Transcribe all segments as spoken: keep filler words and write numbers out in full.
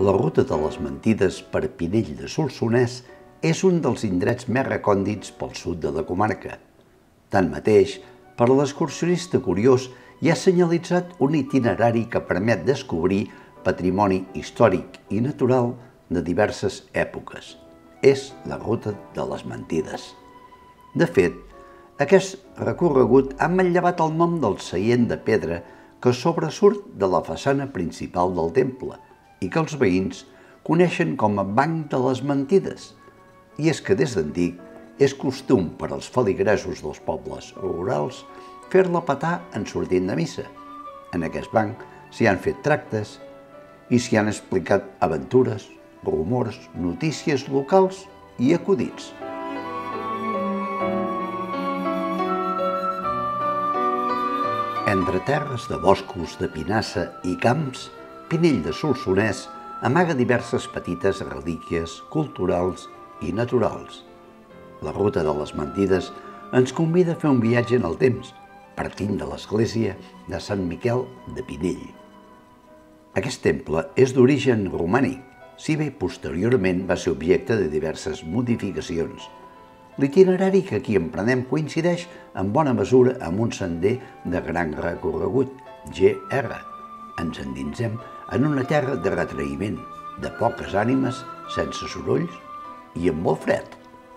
La Ruta de les Mentides per Pinell de Solsonès és un dels indrets més recòndits pel sud de la comarca. Tanmateix, per a l'excursionista curiós hi ha senyalitzat un itinerari que permet descobrir patrimoni històric i natural de diverses èpoques. És la Ruta de les Mentides. De fet, aquest recorregut ha manllevat el nom del seient de pedra que sobresurt de la façana principal del temple i que els veïns coneixen com a Banc de les Mentides. I és que des d'antic és costum per als feligresos dels pobles rurals fer-la petar en sortint de missa. En aquest banc s'hi han fet tractes i s'hi han explicat aventures, rumors, notícies locals i acudits. Entre terres de boscos, de pinassa i camps, Pinell de Solsonès amaga diverses petites relíquies culturals i naturals. La Ruta de les Mentides ens convida a fer un viatge en el temps, partint de l'església de Sant Miquel de Pinell. Aquest temple és d'origen romànic, si bé posteriorment va ser objecte de diverses modificacions. L'itinerari que aquí emprenem coincideix en bona mesura amb un sender de gran recorregut, G R. Ens endinsem en una terra de retraïment, de poques ànimes, sense sorolls i amb molt fred.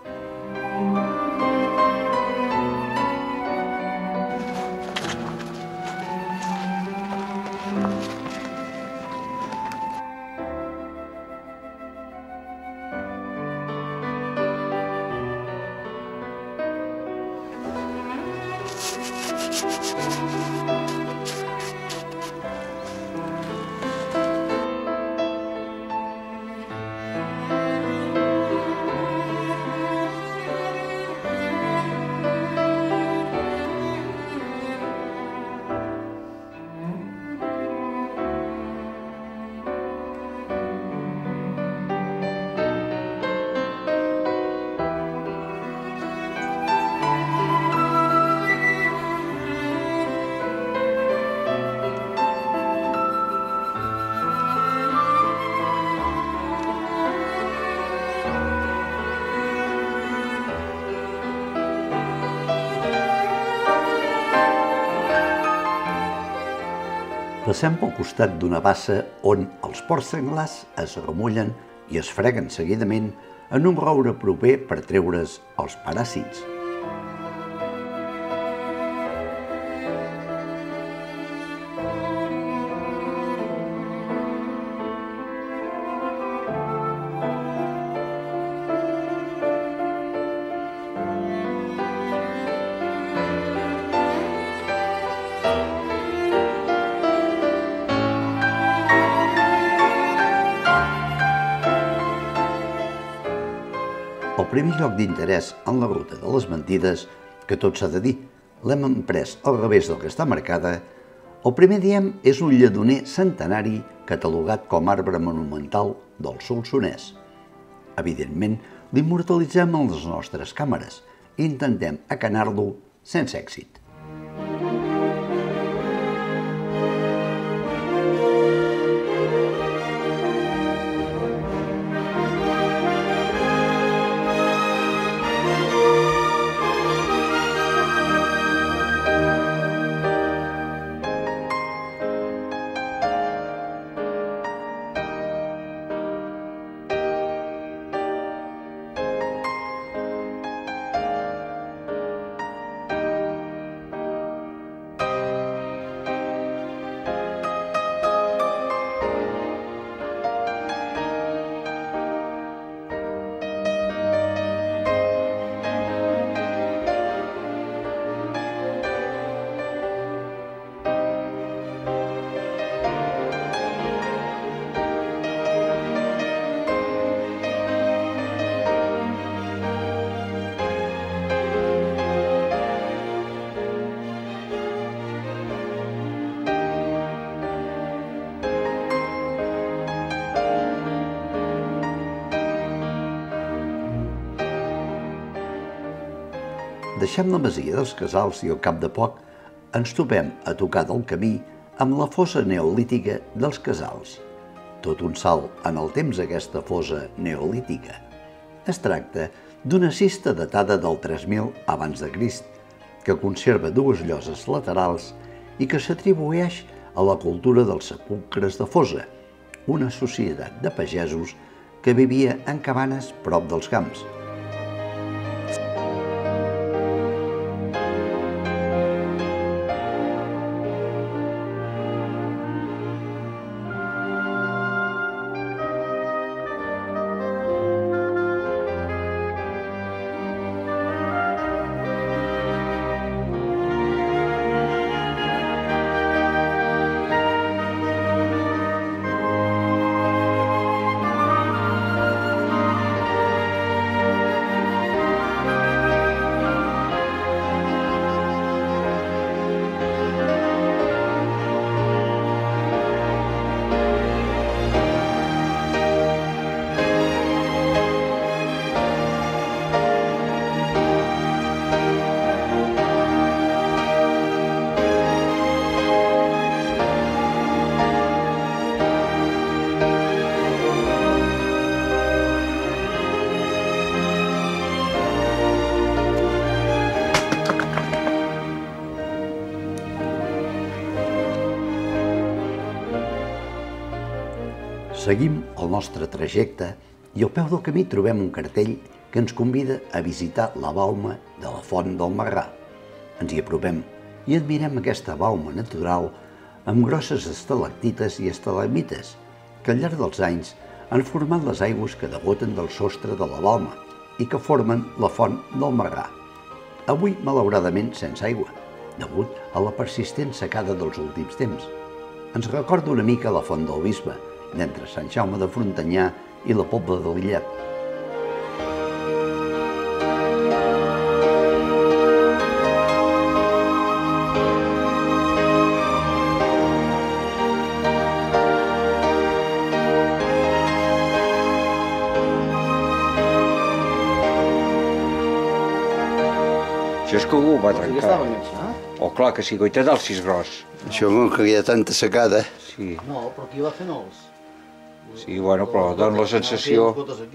Passem pel costat d'una bassa on els porcs senglars es remullen i es freguen seguidament en un roure proper per treure's els paràsits. El primer lloc d'interès en la Ruta de les Mentides, que tot s'ha de dir, l'hem emprès al revés del que està marcada, el primer diem és un lledoner centenari catalogat com a arbre monumental del Solsonès. Evidentment, l'immortalitzem amb les nostres càmeres i intentem acanar-lo sense èxit. Deixem la masia dels Casals i al cap de poc ens topem a tocar del camí amb la fossa neolítica dels Casals. tot un salt en el temps aquesta fosa neolítica. Es tracta d'una cista datada del tres mil abans de Crist, que conserva dues lloses laterals i que s'atribueix a la cultura dels sepulcres de fosa, una societat de pagesos que vivia en cabanes prop dels camps. Seguim el nostre trajecte i al peu del camí trobem un cartell que ens convida a visitar la balma de la Font del Marrà. Ens hi apropem i admirem aquesta balma natural amb grosses estalactites i estalagmites que al llarg dels anys han format les aigües que degoten del sostre de la balma i que formen la Font del Marrà. Avui, malauradament, sense aigua, degut a la persistent secada dels últims temps. Ens recorda una mica la Font del Bisbe, d'entre Sant Jaume de Frontanyà i la Pobla de Lillet. Això és que algú ho va trencar. Oh, clar que sí, goita d'alcis gros. Això com que hi ha tanta secada. Sí. No, però aquí va fent els... Sí, bueno, però dona la sensació...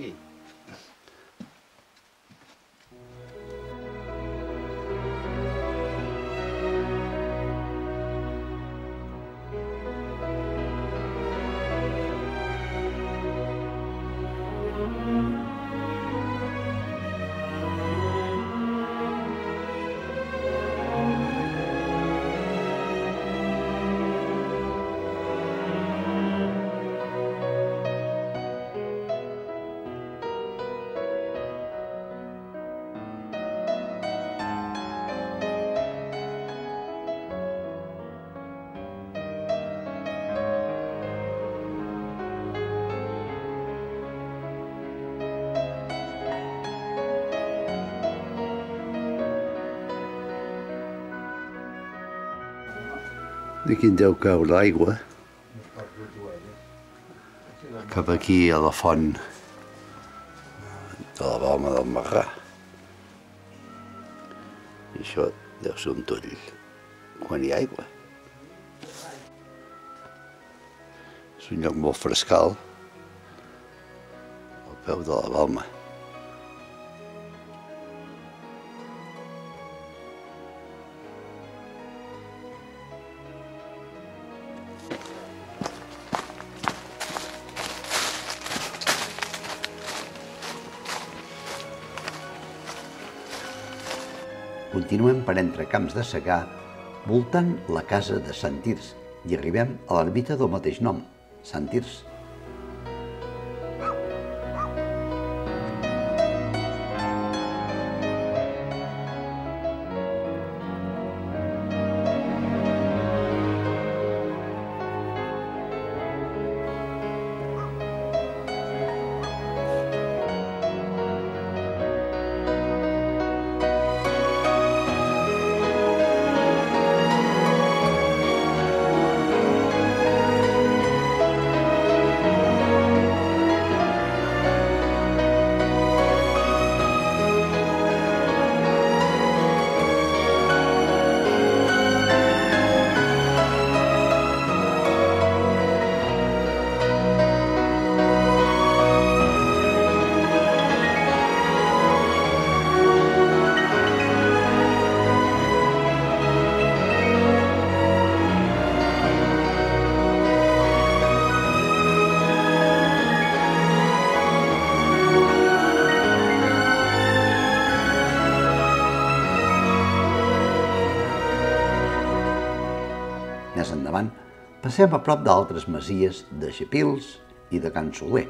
D'aquí en deu caure l'aigua cap aquí a la font de la balma del Marrà. I això deu ser un toll quan hi ha aigua. És un lloc molt frescal al peu de la balma. Continuem per entre camps de secà, voltant la casa de Sant Tirs, i arribem a l'ermita del mateix nom, Sant Tirs. Més endavant, passem a prop d'altres masies de Xapils i de Can Soler.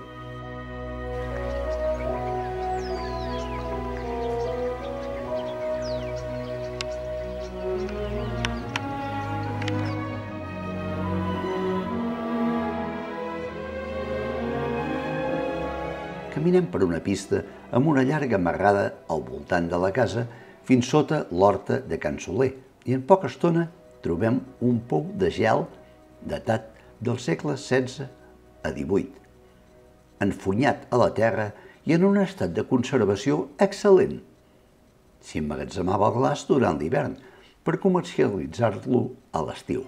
Caminem per una pista amb una llarga amarrada al voltant de la casa fins sota l'horta de Can Soler i en poca estona trobem un pou de gel datat del segle setze a divuit, enfunyat a la terra i en un estat de conservació excel·lent. S'hi emmagatzemava el glaç durant l'hivern per comercialitzar-lo a l'estiu.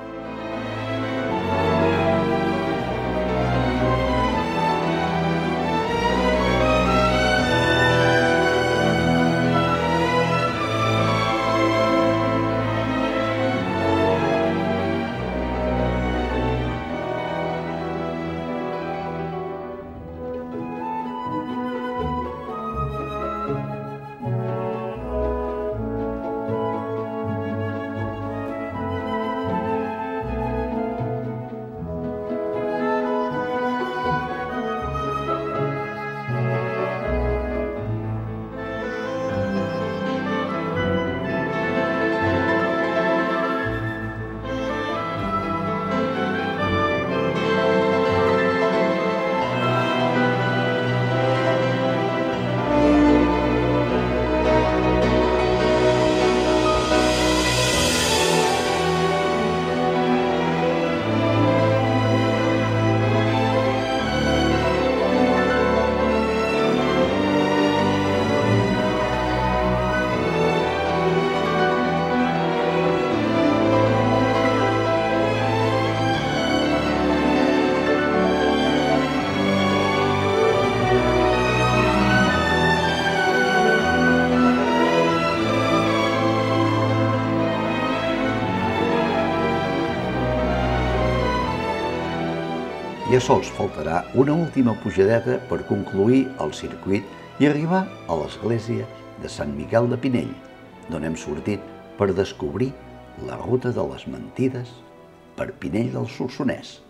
Ja sols faltarà una última pujadeta per concluir el circuit i arribar a l'església de Sant Miquel de Pinell, d'on hem sortit per descobrir la ruta de les mentides per Pinell del Solsonès.